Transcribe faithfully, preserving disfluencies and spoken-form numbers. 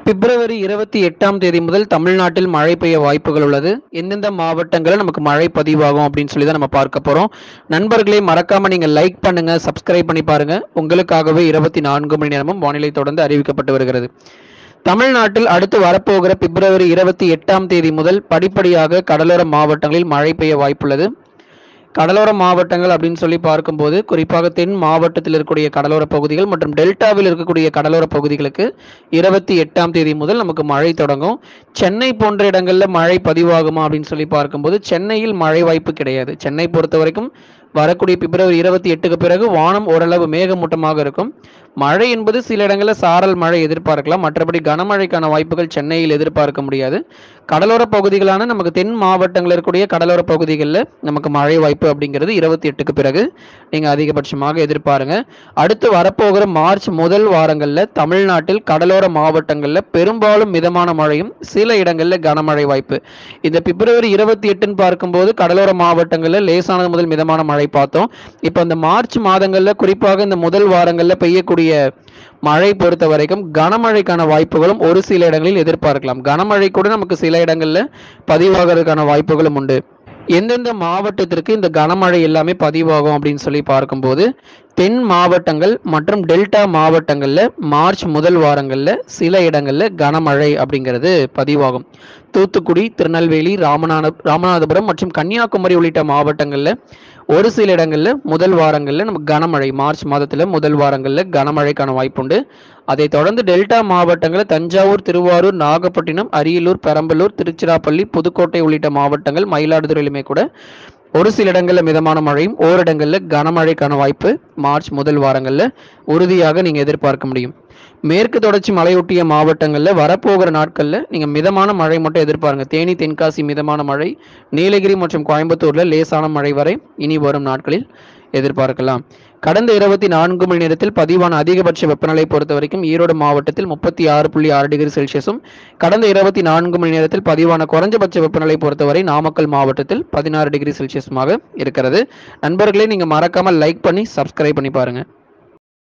பிப்ரவரி இருபத்தி எட்டாம் தேதி முதல் தமிழ்நாட்டில் மழை பெய்ய வாய்ப்புகள் உள்ளது. எந்தெந்த மாவட்டங்களில் நமக்கு மழை பதிவாகும் அப்படின்னு சொல்லி தான் நம்ம பார்க்க போறோம். நண்பர்களே, மறக்காம நீங்க லைக் பண்ணுங்க, சப்ஸ்கிரைப் பண்ணி பாருங்க. உங்களுக்காகவே இருபத்தி நான்கு மணி நேரமும் வானிலை தொடர்ந்து அறிவிக்கப்பட்டு வருகிறது. தமிழ்நாட்டில் அடுத்து வரப்போகிற பிப்ரவரி இருபத்தி எட்டாம் தேதி முதல் படிப்படியாக கடலோர மாவட்டங்களில் மழை பெய்ய வாய்ப்புள்ளது. கடலோர மாவட்டங்கள் அப்படின்னு சொல்லி பார்க்கும்போது குறிப்பாக தென் மாவட்டத்தில் இருக்கக்கூடிய கடலோர பகுதிகள் மற்றும் டெல்டாவில் இருக்கக்கூடிய கடலோர பகுதிகளுக்கு இருபத்தி எட்டாம் தேதி முதல் நமக்கு மழை தொடங்கும். சென்னை போன்ற இடங்களில் மழை பதிவாகுமா அப்படின்னு சொல்லி பார்க்கும்போது சென்னையில் மழை வாய்ப்பு கிடையாது. சென்னை பொறுத்த வரைக்கும் வரக்கூடிய பிப்ரவரி இருபத்தி எட்டுக்கு பிறகு வானம் ஓரளவு மேகமூட்டமாக இருக்கும். மழை என்பது சில இடங்களில் சாரல் மழை எதிர்பார்க்கலாம். மற்றபடி கனமழைக்கான வாய்ப்புகள் சென்னையில் எதிர்பார்க்க முடியாது. கடலோர பகுதிகளான நமக்கு தென் மாவட்டங்களில் இருக்கக்கூடிய கடலோர பகுதிகளில் நமக்கு மழை வாய்ப்பு அப்படிங்கிறது இருபத்தி எட்டுக்கு பிறகு நீங்கள் அதிகபட்சமாக எதிர்பாருங்க. அடுத்து வரப்போகிற மார்ச் முதல் வாரங்களில் தமிழ்நாட்டில் கடலோர மாவட்டங்களில் பெரும்பாலும் மிதமான மழையும் சில இடங்களில் கனமழை வாய்ப்பு. இந்த பிப்ரவரி இருபத்தி எட்டுன்னு பார்க்கும்போது கடலோர மாவட்டங்களில் லேசானது முதல் மிதமான மழை பார்த்தோம். இப்போ இந்த மார்ச் மாதங்களில் குறிப்பாக இந்த முதல் வாரங்களில் பெய்யக்கூடிய மழை பொறுத்த வரைக்கும் கனமழைக்கான வாய்ப்புகளும் ஒரு சில இடங்களில் எதிர்பார்க்கலாம். கனமழை கூட நமக்கு சில இடங்கள்ல பதிவாகிறதுக்கான வாய்ப்புகளும் உண்டு. எந்தெந்த மாவட்டத்திற்கு இந்த கனமழை எல்லாமே பதிவாகும் அப்படின்னு சொல்லி பார்க்கும்போது தென் மாவட்டங்கள் மற்றும் டெல்டா மாவட்டங்கள்ல மார்ச் முதல் வாரங்கள்ல சில இடங்கள்ல கனமழை அப்படிங்கிறது பதிவாகும். தூத்துக்குடி, திருநெல்வேலி, ராமநாத ராமநாதபுரம் மற்றும் கன்னியாகுமரி உள்ளிட்ட மாவட்டங்கள்ல ஒரு சில இடங்கள்ல முதல் வாரங்கள்ல நமக்கு கனமழை மார்ச் மாதத்துல முதல் வாரங்கள்ல கனமழைக்கான வாய்ப்புண்டு. அதை தொடர்ந்து டெல்டா மாவட்டங்கள் தஞ்சாவூர், திருவாரூர், நாகப்பட்டினம், அரியலூர், பெரம்பலூர், திருச்சிராப்பள்ளி, புதுக்கோட்டை உள்ளிட்ட மாவட்டங்கள், மயிலாடுதுறையிலுமே கூட ஒரு சில இடங்கள்ல மிதமான மழையும் ஓரிடங்கள்ல கனமழைக்கான வாய்ப்பு மார்ச் முதல் வாரங்கள்ல உறுதியாக நீங்க எதிர்பார்க்க முடியும். மேற்கு தொடர்ச்சி மலையொட்டிய மாவட்டங்களில் வரப்போகிற நாட்களில் நீங்கள் மிதமான மழை மட்டும் எதிர்பாருங்க. தேனி, தென்காசி மிதமான மழை, நீலகிரி மற்றும் கோயம்புத்தூரில் லேசான மழை வரை இனி வரும் நாட்களில் எதிர்பார்க்கலாம். கடந்த இருபத்தி நான்கு மணி நேரத்தில் பதிவான அதிகபட்ச வெப்பநிலை பொறுத்த வரைக்கும் ஈரோடு மாவட்டத்தில் முப்பத்தி ஆறு புள்ளி ஆறு டிகிரி செல்சியஸும், கடந்த இருபத்தி நான்கு மணி நேரத்தில் பதிவான குறைஞ்சபட்ச வெப்பநிலை பொறுத்தவரை நாமக்கல் மாவட்டத்தில் பதினாறு டிகிரி செல்சியஸுமாக இருக்கிறது. நண்பர்களே, நீங்கள் மறக்காமல் லைக் பண்ணி சப்ஸ்கிரைப் பண்ணி பாருங்க.